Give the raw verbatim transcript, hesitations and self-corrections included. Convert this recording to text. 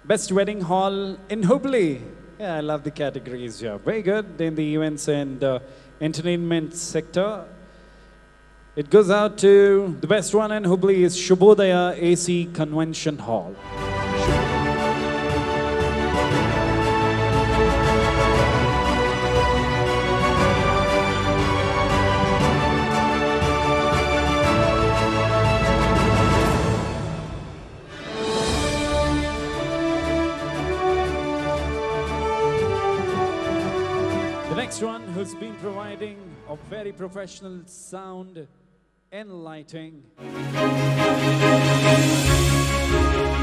Best Wedding Hall in Hubli. Yeah, I love the categories here. Very good in the events and uh, entertainment sector. It goes out to the best one in Hubli is Shubhodaya A C Convention Hall. The next one who's been providing a very professional sound and lighting.